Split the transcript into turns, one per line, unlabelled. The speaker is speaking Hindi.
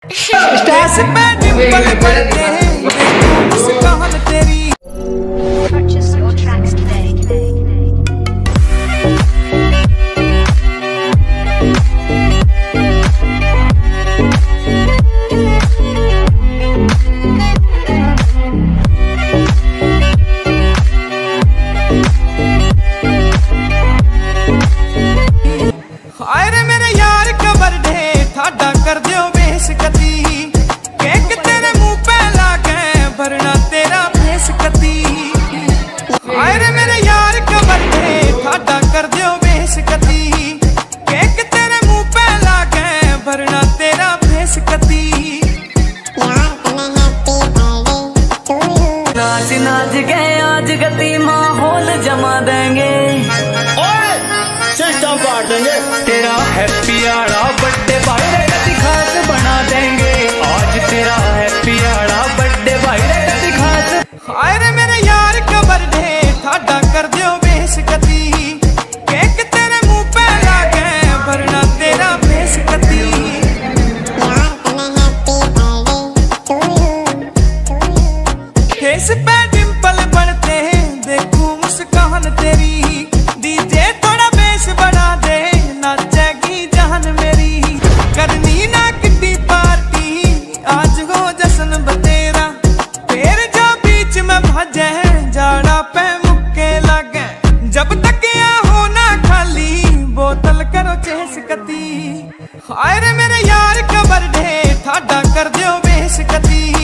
Purchase your tracks today.
अरे मेरे यार कबर दे थाडा कर दियो बेइज्जती, केक तेरे मुंह पे लाके भरना तेरा बेइज्जती। अरे मेरे यार कबर दे थाडा कर दियो बेइज्जती, केक तेरे मुंह पे लाके भरना तेरा बेइज्जती।
नाच नाच के आज गति माहौल जमा देंगे,
सिस्टम काट देंगे।
तेरा हैप्पी आड़ा बर्थडे भाई रे कति खास बना देंगे, आज तेरा हैप्पी आड़ा बर्थडे भाई रे कति खास। अरे मेरे यार कबर दे थाडा कर दियो बेइज्जती, केक तेरे मुंह पे लाके भरना तेरा बेइज्जती। फेस पे डिंपल बढ़ते देखूं मुस्कान तेरी, डीजे थोड़ा बेस बढ़ा दे नाचेगी जान मेरी। करनी ना किड्डी पार्टी आज हो जश्न बतेरा, फिर जो बीच में भजे जाड़ा पे मुक्के लगे। जब तक यहाँ हो ना खाली बोतल करो चेसकती। अरे मेरे यार कबर दे थाडा कर दियो बेइज्जती,